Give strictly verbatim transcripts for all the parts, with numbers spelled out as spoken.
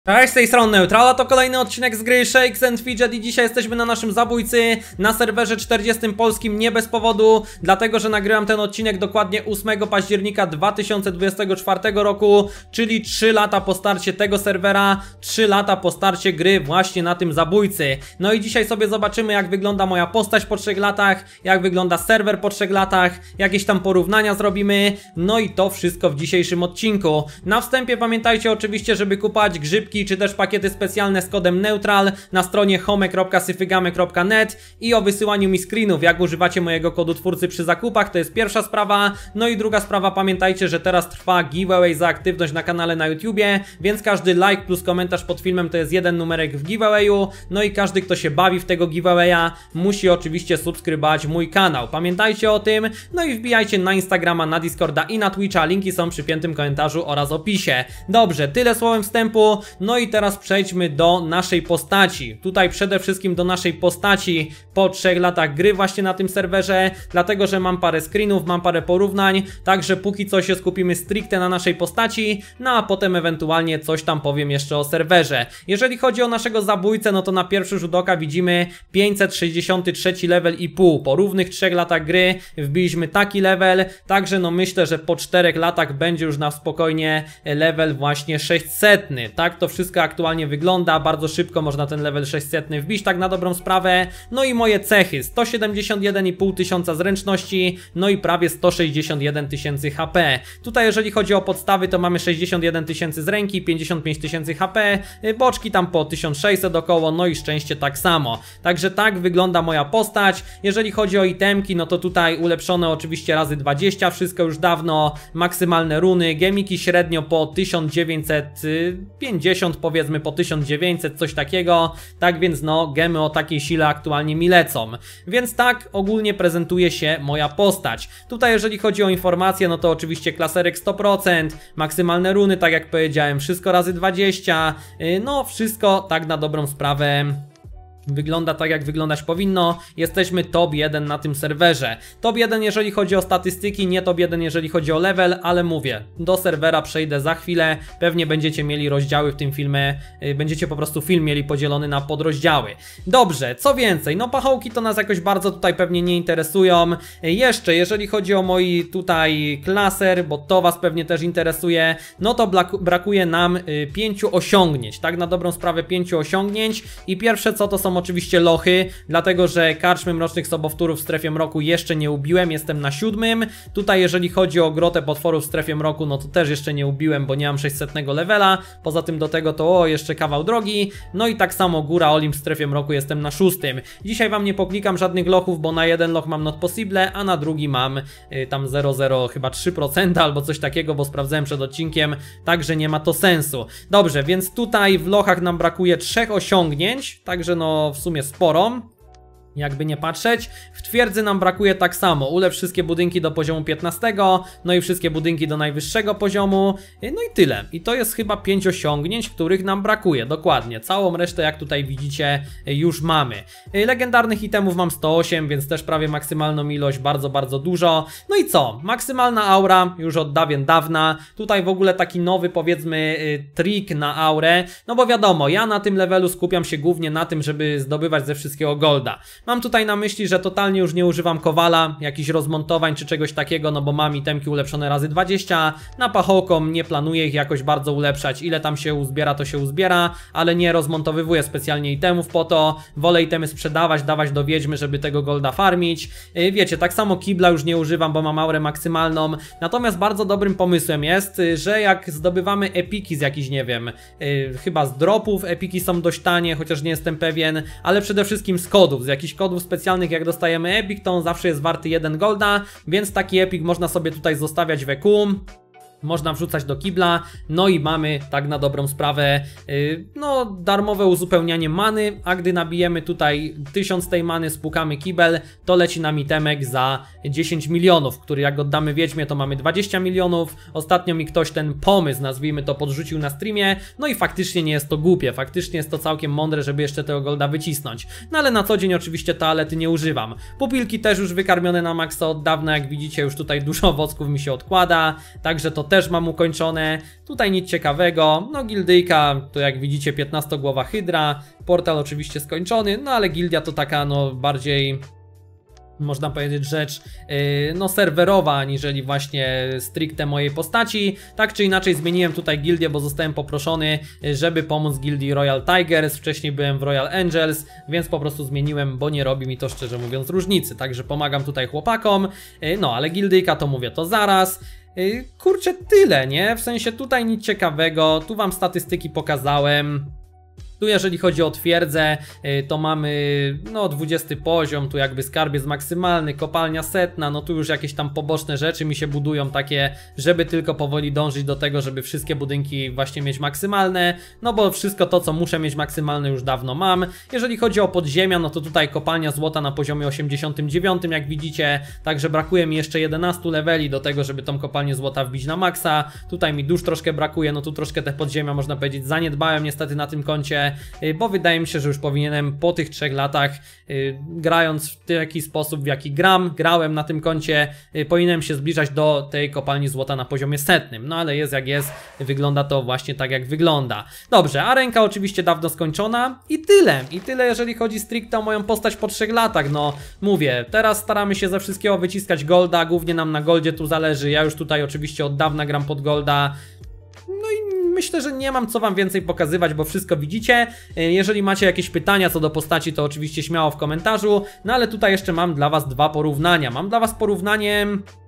Cześć, z tej strony Neutrala, to kolejny odcinek z gry Shakes and Fidget i dzisiaj jesteśmy na naszym zabójcy na serwerze czterdziestym polskim, nie bez powodu, dlatego że nagrywam ten odcinek dokładnie ósmego października dwa tysiące dwudziestego czwartego roku, czyli trzy lata po starcie tego serwera, trzy lata po starcie gry właśnie na tym zabójcy. No i dzisiaj sobie zobaczymy, jak wygląda moja postać po trzech latach, jak wygląda serwer po trzech latach, jakieś tam porównania zrobimy, no i to wszystko w dzisiejszym odcinku. Na wstępie pamiętajcie oczywiście, żeby kupować grzybki czy też pakiety specjalne z kodem Neutral na stronie home kropka syfygamy kropka net i o wysyłaniu mi screenów, jak używacie mojego kodu twórcy przy zakupach, to jest pierwsza sprawa. No i druga sprawa, pamiętajcie, że teraz trwa giveaway za aktywność na kanale na YouTubie, więc każdy like plus komentarz pod filmem to jest jeden numerek w giveawayu. No i każdy, kto się bawi w tego giveawaya, musi oczywiście subskrybować mój kanał. Pamiętajcie o tym, no i wbijajcie na Instagrama, na Discorda i na Twitcha, linki są przy piętym komentarzu oraz opisie. Dobrze, tyle słowem wstępu. No i teraz przejdźmy do naszej postaci. Tutaj przede wszystkim do naszej postaci po trzech latach gry właśnie na tym serwerze, dlatego że mam parę screenów, mam parę porównań, także póki co się skupimy stricte na naszej postaci, no a potem ewentualnie coś tam powiem jeszcze o serwerze. Jeżeli chodzi o naszego zabójcę, no to na pierwszy rzut oka widzimy pięćset sześćdziesiąty trzeci level i pół. Po równych trzech latach gry wbiliśmy taki level, także no myślę, że po czterech latach będzie już na spokojnie level właśnie sześćsetny. Tak to wszystko aktualnie wygląda, bardzo szybko można ten level sześćsetny wbić, tak na dobrą sprawę. No i moje cechy, sto siedemdziesiąt jeden i pół tysiąca zręczności, no i prawie sto sześćdziesiąt jeden tysięcy H P. Tutaj jeżeli chodzi o podstawy, to mamy sześćdziesiąt jeden tysięcy z ręki, pięćdziesiąt pięć tysięcy H P, boczki tam po tysiąc sześćset około, no i szczęście tak samo. Także tak wygląda moja postać. Jeżeli chodzi o itemki, no to tutaj ulepszone oczywiście razy dwadzieścia, wszystko już dawno, maksymalne runy, gemiki średnio po tysiąc dziewięćset pięćdziesiąt, powiedzmy po tysiąc dziewięćset, coś takiego, tak więc no gemy o takiej sile aktualnie mi lecą. Więc tak ogólnie prezentuje się moja postać. Tutaj jeżeli chodzi o informacje, no to oczywiście klaserek sto procent, maksymalne runy, tak jak powiedziałem, wszystko razy dwadzieścia, no wszystko tak na dobrą sprawę wygląda tak, jak wyglądać powinno. Jesteśmy top jeden na tym serwerze. Top jeden jeżeli chodzi o statystyki, nie top jeden jeżeli chodzi o level, ale mówię, do serwera przejdę za chwilę. Pewnie będziecie mieli rozdziały w tym filmie, yy, będziecie po prostu film mieli podzielony na podrozdziały. Dobrze, co więcej, no pachołki to nas jakoś bardzo tutaj pewnie nie interesują. Yy, jeszcze, jeżeli chodzi o mój tutaj klaser, bo to was pewnie też interesuje, no to brakuje nam yy, pięciu osiągnięć, tak na dobrą sprawę pięciu osiągnięć i pierwsze co to są oczywiście lochy, dlatego że karczmy mrocznych sobowtórów w strefie mroku jeszcze nie ubiłem, jestem na siódmym. Tutaj jeżeli chodzi o grotę potworów w strefie mroku, no to też jeszcze nie ubiłem, bo nie mam sześćsetnego levela, poza tym do tego to o, jeszcze kawał drogi. No i tak samo góra Olimp w strefie mroku jestem na szóstym. Dzisiaj wam nie poklikam żadnych lochów, bo na jeden loch mam not possible, a na drugi mam y, tam zero przecinek zero chyba trzy procent albo coś takiego, bo sprawdzałem przed odcinkiem, także nie ma to sensu. Dobrze, więc tutaj w lochach nam brakuje trzech osiągnięć, także no w sumie sporo, jakby nie patrzeć. W twierdzy nam brakuje tak samo, ulepsz wszystkie budynki do poziomu piętnastego, no i wszystkie budynki do najwyższego poziomu, no i tyle. I to jest chyba pięć osiągnięć, których nam brakuje, dokładnie. Całą resztę, jak tutaj widzicie, już mamy. Legendarnych itemów mam sto osiem, więc też prawie maksymalną ilość, bardzo, bardzo dużo. No i co? Maksymalna aura już od dawien dawna. Tutaj w ogóle taki nowy, powiedzmy, trik na aurę, no bo wiadomo, ja na tym levelu skupiam się głównie na tym, żeby zdobywać ze wszystkiego golda. Mam tutaj na myśli, że totalnie już nie używam kowala, jakichś rozmontowań czy czegoś takiego, no bo mam itemki ulepszone razy dwadzieścia, na pachołkom nie planuję ich jakoś bardzo ulepszać, ile tam się uzbiera to się uzbiera, ale nie rozmontowywuję specjalnie itemów po to, wolę itemy sprzedawać, dawać do wiedźmy, żeby tego golda farmić. Wiecie, tak samo kibla już nie używam, bo mam aurę maksymalną, natomiast bardzo dobrym pomysłem jest, że jak zdobywamy epiki z jakichś, nie wiem, chyba z dropów, epiki są dość tanie, chociaż nie jestem pewien, ale przede wszystkim z kodów, z jakichś kodów specjalnych, jak dostajemy epik, to on zawsze jest warty jeden golda, więc taki epik można sobie tutaj zostawiać w E Q. Można wrzucać do kibla, no i mamy tak na dobrą sprawę yy, no darmowe uzupełnianie many, a gdy nabijemy tutaj tysiąc tej many, spłukamy kibel, to leci nam itemek za dziesięć milionów, który jak oddamy wiedźmie, to mamy dwadzieścia milionów. Ostatnio mi ktoś ten pomysł, nazwijmy to, podrzucił na streamie, no i faktycznie nie jest to głupie, faktycznie jest to całkiem mądre, żeby jeszcze tego golda wycisnąć. No ale na co dzień oczywiście toalety nie używam. Pupilki też już wykarmione na maksa od dawna, jak widzicie już tutaj dużo owocków mi się odkłada, także to też mam ukończone. Tutaj nic ciekawego, no gildyjka to jak widzicie piętnastogłowa hydra, portal oczywiście skończony, no ale gildia to taka no bardziej, można powiedzieć, rzecz yy, no serwerowa, aniżeli właśnie stricte mojej postaci. Tak czy inaczej zmieniłem tutaj gildię, bo zostałem poproszony, żeby pomóc gildii Royal Tigers. Wcześniej byłem w Royal Angels, więc po prostu zmieniłem, bo nie robi mi to, szczerze mówiąc, różnicy. Także pomagam tutaj chłopakom, yy, no ale gildyjka to mówię, to zaraz. Yy, kurczę, tyle, nie? W sensie tutaj nic ciekawego, tu wam statystyki pokazałem. Tu jeżeli chodzi o twierdzę, to mamy no dwudziesty poziom, tu jakby skarbiec maksymalny, kopalnia setna, no tu już jakieś tam poboczne rzeczy mi się budują takie, żeby tylko powoli dążyć do tego, żeby wszystkie budynki właśnie mieć maksymalne, no bo wszystko to, co muszę mieć maksymalne, już dawno mam. Jeżeli chodzi o podziemia, no to tutaj kopalnia złota na poziomie osiemdziesiątym dziewiątym, jak widzicie, także brakuje mi jeszcze jedenastu leveli do tego, żeby tą kopalnię złota wbić na maksa. Tutaj mi dusz troszkę brakuje, no tu troszkę te podziemia, można powiedzieć, zaniedbałem niestety na tym koncie, bo wydaje mi się, że już powinienem po tych trzech latach, yy, grając w taki sposób, w jaki gram, grałem na tym koncie, yy, powinienem się zbliżać do tej kopalni złota na poziomie setnym. No ale jest jak jest, wygląda to właśnie tak jak wygląda. Dobrze, arenka oczywiście dawno skończona i tyle. I tyle jeżeli chodzi stricte o moją postać po trzech latach. No mówię, teraz staramy się ze wszystkiego wyciskać golda, głównie nam na goldzie tu zależy. Ja już tutaj oczywiście od dawna gram pod golda. No i myślę, że nie mam co wam więcej pokazywać, bo wszystko widzicie. Jeżeli macie jakieś pytania co do postaci, to oczywiście śmiało w komentarzu. No ale tutaj jeszcze mam dla was dwa porównania. Mam dla was porównanie...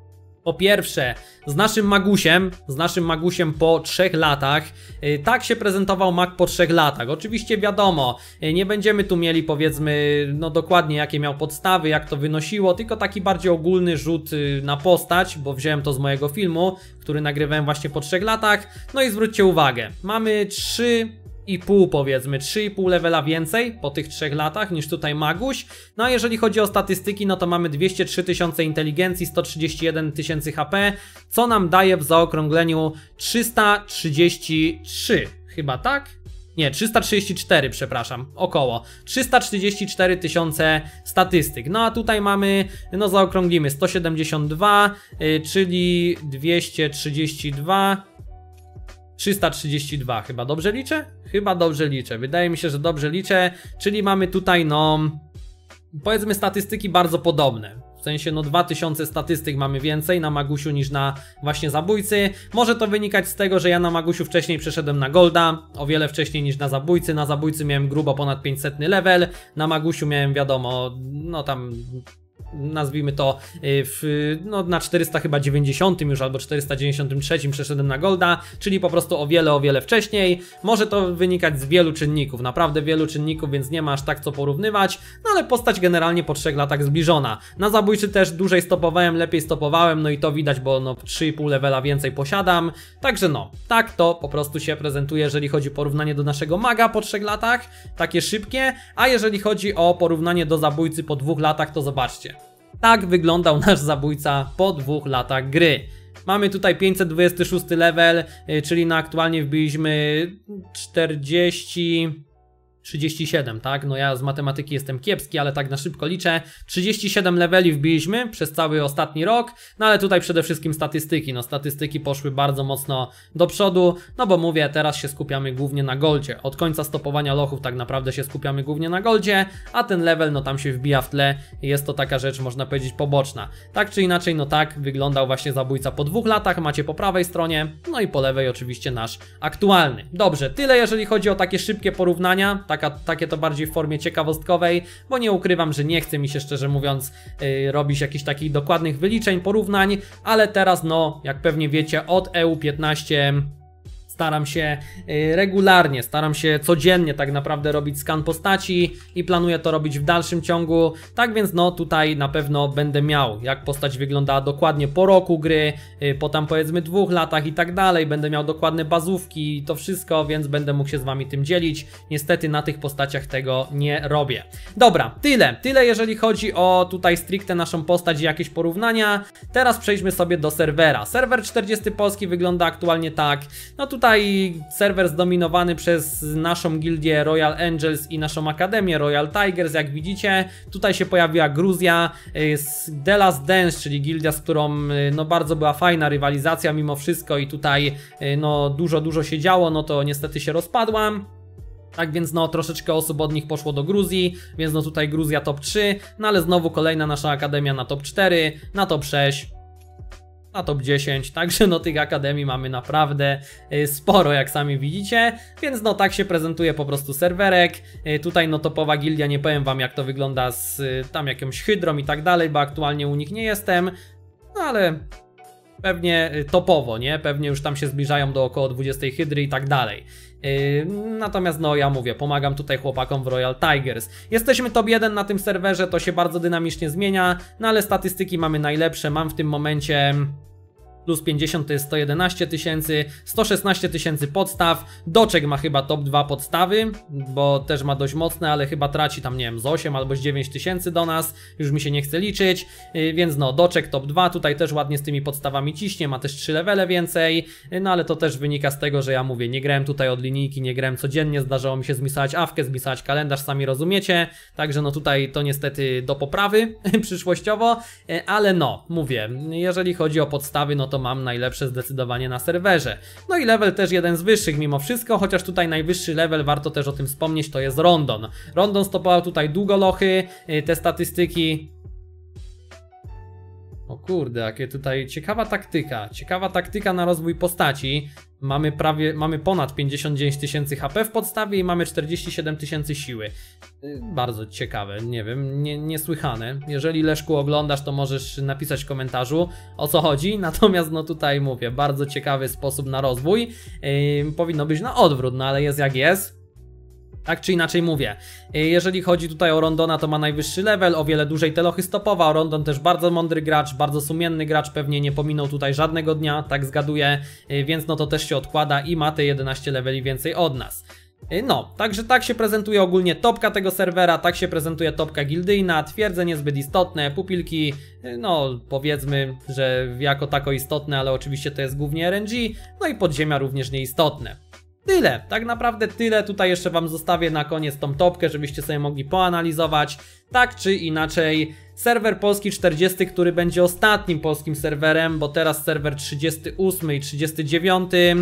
Po pierwsze, z naszym Magusiem, z naszym Magusiem po trzech latach, yy, tak się prezentował mag po trzech latach. Oczywiście wiadomo, yy, nie będziemy tu mieli powiedzmy, no dokładnie jakie miał podstawy, jak to wynosiło, tylko taki bardziej ogólny rzut yy, na postać, bo wziąłem to z mojego filmu, który nagrywałem właśnie po trzech latach. No i zwróćcie uwagę, mamy trzy i pół powiedzmy, trzy i pół levela więcej po tych trzech latach niż tutaj Maguś. No a jeżeli chodzi o statystyki, no to mamy dwieście trzy tysiące inteligencji, sto trzydzieści jeden tysięcy H P, co nam daje w zaokrągleniu trzysta trzydzieści trzy, chyba tak? Nie, trzysta trzydzieści cztery, przepraszam, około trzysta trzydzieści cztery tysiące statystyk. No a tutaj mamy, no zaokrąglimy sto siedemdziesiąt dwa, yy, czyli dwieście trzydzieści dwa, trzysta trzydzieści dwa, chyba dobrze liczę? Chyba dobrze liczę, wydaje mi się, że dobrze liczę, czyli mamy tutaj no, powiedzmy statystyki bardzo podobne. W sensie no dwa tysiące statystyk mamy więcej na Magusiu niż na właśnie zabójcy. Może to wynikać z tego, że ja na Magusiu wcześniej przeszedłem na golda, o wiele wcześniej niż na zabójcy. Na zabójcy miałem grubo ponad pięćset level, na Magusiu miałem wiadomo, no tam... nazwijmy to w, no, na czterysta chyba dziewięćdziesiątym już albo czterysta dziewięćdziesiątym trzecim przeszedłem na golda, czyli po prostu o wiele, o wiele wcześniej. Może to wynikać z wielu czynników, naprawdę wielu czynników, więc nie ma aż tak co porównywać, no ale postać generalnie po trzech latach zbliżona. Na zabójczy też dłużej stopowałem, lepiej stopowałem, no i to widać, bo no trzy i pół levela więcej posiadam, także no, tak to po prostu się prezentuje, jeżeli chodzi o porównanie do naszego maga po trzech latach, takie szybkie, a jeżeli chodzi o porównanie do zabójcy po dwóch latach, to zobaczcie. Tak wyglądał nasz zabójca po dwóch latach gry. Mamy tutaj pięćset dwudziesty szósty level, czyli na aktualnie wbiliśmy czterdzieści... trzydzieści siedem, tak? No ja z matematyki jestem kiepski, ale tak na szybko liczę. trzydzieści siedem leveli wbiliśmy przez cały ostatni rok, no ale tutaj przede wszystkim statystyki. No statystyki poszły bardzo mocno do przodu, no bo mówię, teraz się skupiamy głównie na goldzie. Od końca stopowania lochów tak naprawdę się skupiamy głównie na goldzie, a ten level no tam się wbija w tle i jest to taka rzecz, można powiedzieć, poboczna. Tak czy inaczej, no tak wyglądał właśnie zabójca po dwóch latach, macie po prawej stronie, no i po lewej oczywiście nasz aktualny. Dobrze, tyle jeżeli chodzi o takie szybkie porównania. Taka, takie to bardziej w formie ciekawostkowej, bo nie ukrywam, że nie chce mi się szczerze mówiąc yy, robić jakichś takich dokładnych wyliczeń, porównań, ale teraz no, jak pewnie wiecie, od E U piętnaście staram się yy, regularnie, staram się codziennie tak naprawdę robić skan postaci i planuję to robić w dalszym ciągu, tak więc no tutaj na pewno będę miał jak postać wyglądała dokładnie po roku gry, yy, po tam powiedzmy dwóch latach i tak dalej, będę miał dokładne bazówki i to wszystko, więc będę mógł się z wami tym dzielić. Niestety na tych postaciach tego nie robię. Dobra, tyle, tyle jeżeli chodzi o tutaj stricte naszą postać i jakieś porównania. Teraz przejdźmy sobie do serwera. Serwer czterdziesty polski wygląda aktualnie tak, no tutaj Tutaj serwer zdominowany przez naszą gildię Royal Angels i naszą akademię Royal Tigers, jak widzicie. Tutaj się pojawiła Gruzja, The Last Dance, czyli gildia, z którą no bardzo była fajna rywalizacja mimo wszystko i tutaj no dużo, dużo się działo, no to niestety się rozpadłam. Tak więc no troszeczkę osób od nich poszło do Gruzji, więc no tutaj Gruzja top trzy, no ale znowu kolejna nasza akademia na top cztery, na top sześć, na top dziesięć, także no tych akademii mamy naprawdę sporo, jak sami widzicie, więc no tak się prezentuje po prostu serwerek. Tutaj no topowa gildia, nie powiem wam jak to wygląda z tam jakąś hydrą i tak dalej, bo aktualnie u nich nie jestem, no ale pewnie topowo, nie? Pewnie już tam się zbliżają do około dwudziestej hydry i tak dalej. Yy, natomiast no ja mówię, pomagam tutaj chłopakom w Royal Tigers. Jesteśmy top jeden na tym serwerze, to się bardzo dynamicznie zmienia, no ale statystyki mamy najlepsze, mam w tym momencie plus pięćdziesiąt to jest sto jedenaście tysięcy, sto szesnaście tysięcy podstaw, Doczek ma chyba top dwa podstawy, bo też ma dość mocne, ale chyba traci tam nie wiem z osiem albo z dziewięć tysięcy do nas, już mi się nie chce liczyć, yy, więc no Doczek top dwa, tutaj też ładnie z tymi podstawami ciśnie, ma też trzy levele więcej, yy, no ale to też wynika z tego, że ja mówię, nie grałem tutaj od linijki, nie grałem codziennie, zdarzało mi się zmisować awkę, zmisować kalendarz, sami rozumiecie, także no tutaj to niestety do poprawy przyszłościowo, yy, ale no, mówię, jeżeli chodzi o podstawy, no to mam najlepsze zdecydowanie na serwerze. No i level też jeden z wyższych mimo wszystko, chociaż tutaj najwyższy level, warto też o tym wspomnieć, to jest Rondon. Rondon stopował tutaj długo lochy, te statystyki... O kurde, jakie tutaj ciekawa taktyka, ciekawa taktyka na rozwój postaci. Mamy prawie, mamy ponad pięćdziesiąt dziewięć tysięcy H P w podstawie i mamy czterdzieści siedem tysięcy siły. Bardzo ciekawe, nie wiem, nie, niesłychane. Jeżeli Leszku oglądasz, to możesz napisać w komentarzu o co chodzi, natomiast no tutaj mówię, bardzo ciekawy sposób na rozwój. Yy, powinno być na odwrót, no ale jest jak jest. Tak czy inaczej mówię, jeżeli chodzi tutaj o Rondona, to ma najwyższy level, o wiele dłużej te lochy stopował. Rondon też bardzo mądry gracz, bardzo sumienny gracz, pewnie nie pominął tutaj żadnego dnia, tak zgaduję, więc no to też się odkłada i ma te jedenaście leveli więcej od nas. No, także tak się prezentuje ogólnie topka tego serwera, tak się prezentuje topka gildyjna, twierdze niezbyt istotne, pupilki, no powiedzmy, że jako tako istotne, ale oczywiście to jest głównie R N G, no i podziemia również nieistotne. Tyle, tak naprawdę tyle, tutaj jeszcze wam zostawię na koniec tą topkę, żebyście sobie mogli poanalizować, tak czy inaczej. Serwer polski czterdziesty, który będzie ostatnim polskim serwerem, bo teraz serwer trzydziesty ósmy i trzydziesty dziewiąty,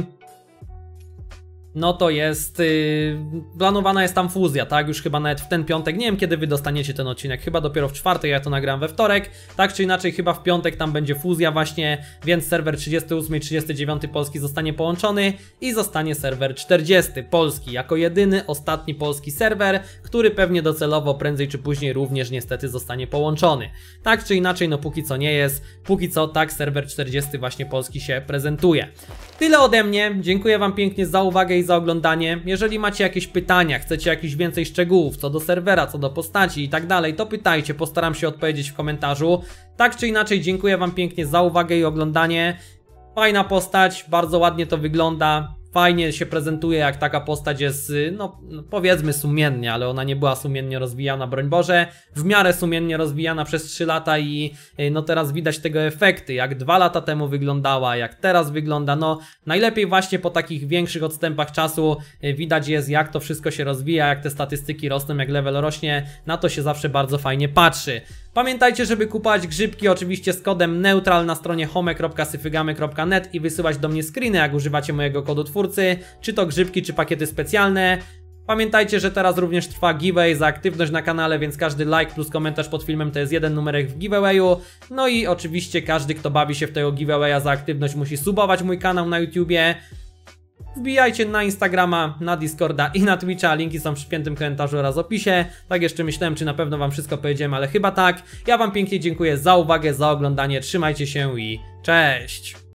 no to jest, yy, planowana jest tam fuzja, tak, już chyba nawet w ten piątek, nie wiem kiedy wy dostaniecie ten odcinek, chyba dopiero w czwartek, ja to nagram we wtorek, tak czy inaczej chyba w piątek tam będzie fuzja właśnie, więc serwer trzydziesty ósmy i trzydziesty dziewiąty polski zostanie połączony i zostanie serwer czterdziesty polski, jako jedyny, ostatni polski serwer, który pewnie docelowo prędzej czy później również niestety zostanie połączony. Tak czy inaczej, no póki co nie jest, póki co tak serwer czterdziesty właśnie polski się prezentuje. Tyle ode mnie, dziękuję wam pięknie za uwagę i za oglądanie. Jeżeli macie jakieś pytania, chcecie jakichś więcej szczegółów co do serwera, co do postaci i tak dalej, to pytajcie, postaram się odpowiedzieć w komentarzu. Tak czy inaczej, dziękuję wam pięknie za uwagę i oglądanie. Fajna postać, bardzo ładnie to wygląda. Fajnie się prezentuje, jak taka postać jest, no powiedzmy sumiennie, ale ona nie była sumiennie rozwijana, broń Boże, w miarę sumiennie rozwijana przez trzy lata i no teraz widać tego efekty, jak dwa lata temu wyglądała, jak teraz wygląda, no najlepiej właśnie po takich większych odstępach czasu widać jest, jak to wszystko się rozwija, jak te statystyki rosną, jak level rośnie, na to się zawsze bardzo fajnie patrzy. Pamiętajcie, żeby kupować grzybki oczywiście z kodem neutral na stronie home kropka syfygamy kropka net i wysyłać do mnie screeny, jak używacie mojego kodu twórcy, czy to grzybki, czy pakiety specjalne. Pamiętajcie, że teraz również trwa giveaway za aktywność na kanale, więc każdy like plus komentarz pod filmem to jest jeden numerek w giveawayu. No i oczywiście każdy, kto bawi się w tego giveawaya za aktywność, musi subować mój kanał na YouTubie. Wbijajcie na Instagrama, na Discorda i na Twitcha, linki są w przypiętym komentarzu oraz opisie. Tak jeszcze myślałem, czy na pewno wam wszystko powiedziałem, ale chyba tak. Ja wam pięknie dziękuję za uwagę, za oglądanie, trzymajcie się i cześć!